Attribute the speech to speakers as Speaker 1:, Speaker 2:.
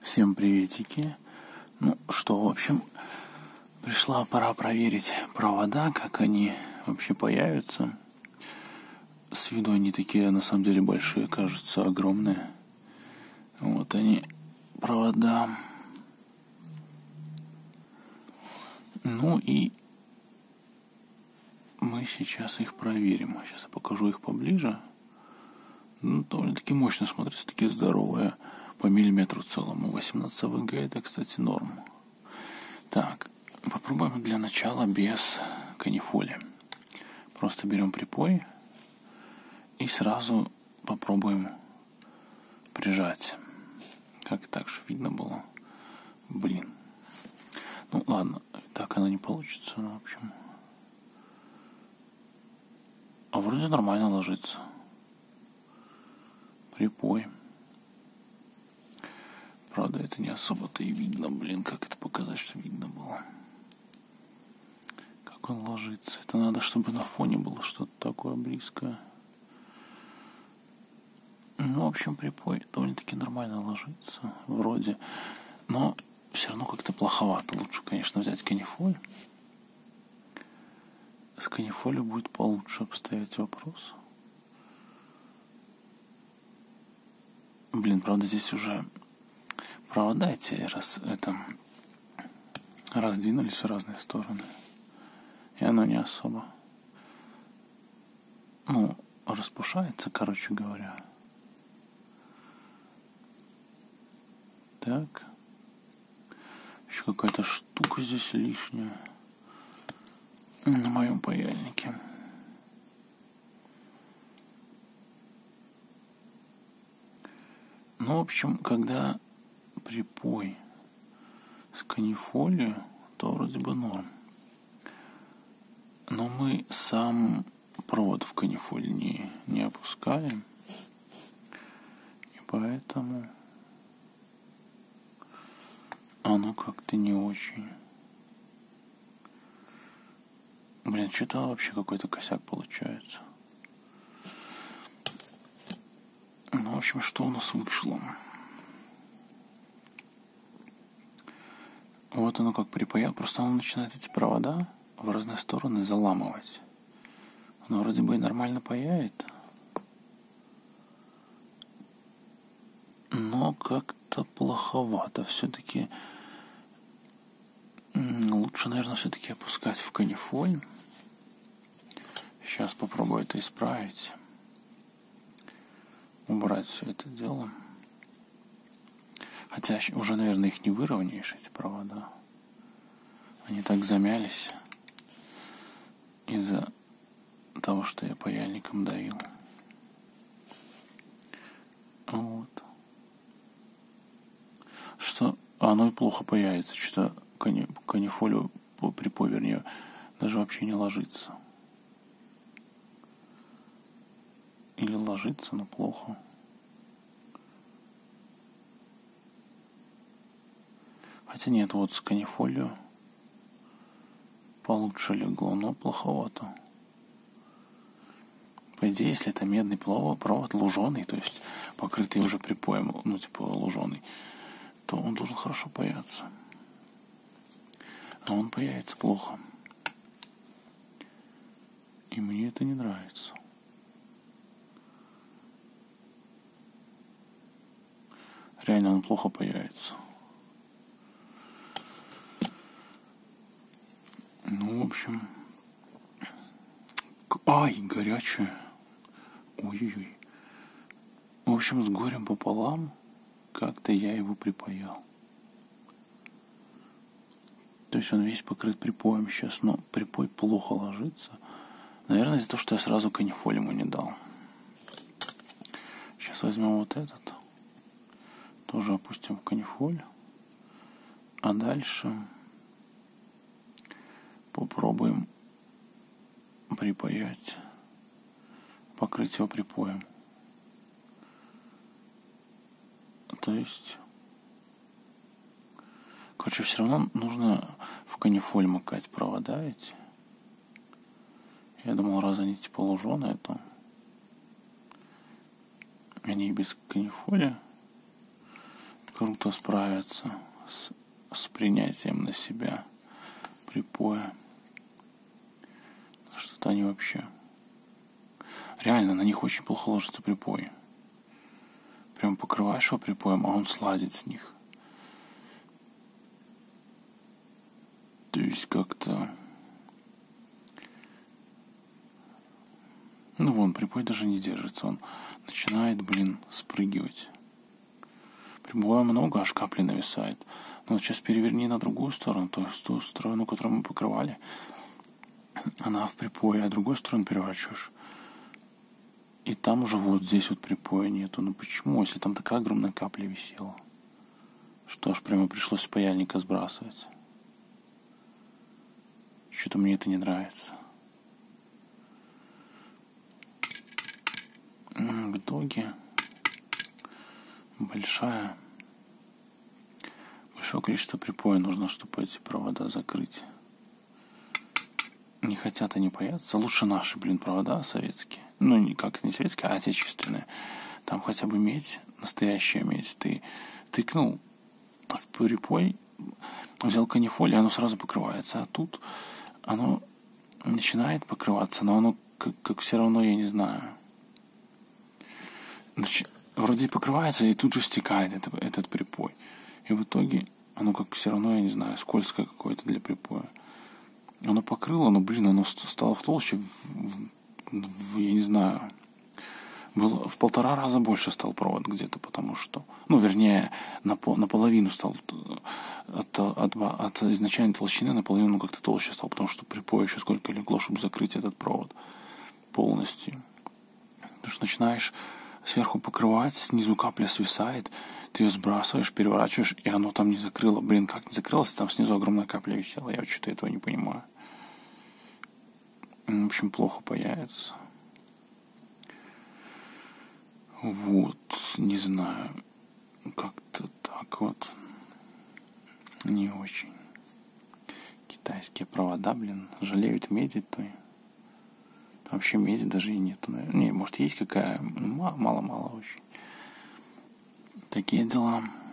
Speaker 1: Всем приветики. Ну что, в общем, пришла пора проверить провода, как они вообще появятся. С виду они такие, на самом деле, большие, кажутся огромные. Вот они, провода. Ну и мы сейчас их проверим. Сейчас я покажу их поближе. Ну, довольно-таки мощно смотрятся, такие здоровые. По миллиметру целому. 18 АВГ это, кстати, норм. Так, попробуем для начала без канифоли. Просто берем припой и сразу попробуем прижать. Как так же видно было? Блин. Ну ладно, так оно не получится, ну, в общем. А вроде нормально ложится. Припой. Правда, это не особо-то и видно, блин, как это показать, что видно было. Как он ложится. Это надо, чтобы на фоне было что-то такое близкое. Ну, в общем, припой довольно-таки нормально ложится, вроде. Но все равно как-то плоховато. Лучше, конечно, взять канифоль. С канифолью будет получше обстоять вопрос. Блин, правда, здесь уже провода эти раздвинулись в разные стороны. И оно не особо, распушается, короче говоря. Так. Еще какая-то штука здесь лишняя на моем паяльнике. Ну, в общем, когда припой с канифолью, то вроде бы норм. Но мы сам провод в канифоль не опускали. И поэтому оно как-то не очень. Блин, что-то вообще какой-то косяк получается. Ну, в общем, что у нас вышло? Вот оно как припаял. Просто оно начинает эти провода в разные стороны заламывать. Оно вроде бы и нормально паяет. Но как-то плоховато. Все-таки лучше, наверное, все-таки опускать в канифоль. Сейчас попробую это исправить. Убрать все это дело. Хотя уже, наверное, их не выровняешь, эти провода. Они так замялись из-за того, что я паяльником давил. Вот. Что оно и плохо паяется. Что-то канифолю припой, вернее, даже вообще не ложится. Или ложится, но плохо. Хотя нет, вот с канифолью получше легло, но плоховато. По идее, если это медный провод луженый, то есть покрытый уже припоем, луженый, то он должен хорошо паяться. А он паяется плохо. И мне это не нравится. Реально он плохо паяется. Ну, в общем... Ай, горячее. Ой-ой-ой. В общем, с горем пополам как-то я его припаял. То есть он весь покрыт припоем сейчас, но припой плохо ложится. Наверное, из-за того, что я сразу канифоль ему не дал. Сейчас возьмем вот этот. Тоже опустим в канифоль. А дальше попробуем припаять, покрыть его припоем. То есть, короче, все равно нужно в канифоль макать провода эти. Я думал, раз они типа луженые, то они без канифоли. круто справятся с принятием на себя припоя. Что-то они вообще... Реально, на них очень плохо ложится припой. Прям покрываешь его припоем, а он сладит с них. То есть как-то... Ну вон, припой даже не держится. Он начинает, спрыгивать. Припоя много, аж капли нависает. Но вот сейчас переверни на другую сторону, то есть ту сторону, которую мы покрывали. Она в припое, а другую сторону переворачиваешь. И там уже вот здесь вот припоя нету. Ну почему, если там такая огромная капля висела? Что аж прямо пришлось с паяльника сбрасывать. Что-то мне это не нравится. В итоге большое количество припоя нужно, чтобы эти провода закрыть. Не хотят они паяться. Лучше наши, провода советские. Ну, не советские, а отечественные. Там хотя бы медь, настоящая медь. Ты тыкнул в припой, взял канифоль, и оно сразу покрывается. А тут оно начинает покрываться, но оно как все равно, я не знаю. Вроде покрывается, и тут же стекает этот припой. И в итоге оно как все равно, я не знаю, скользкое какое-то для припоя. Оно покрыло, но, оно стало в толще, я не знаю, было в 1,5 раза больше стал провод где-то, потому что, вернее, наполовину стал от изначальной толщины наполовину как-то толще стал, потому что припой еще сколько легло, чтобы закрыть этот провод полностью. Потому что начинаешь сверху покрывать, снизу капля свисает, ты ее сбрасываешь, переворачиваешь, и оно там не закрыло. Как не закрылось, там снизу огромная капля висела. Я что-то этого не понимаю. В общем, плохо паяется. Вот, не знаю. Как-то так вот. Не очень. Китайские провода, жалеют меди той. Вообще меди даже и нету, наверное. Не, может, есть какая, мало-мало очень. Такие дела.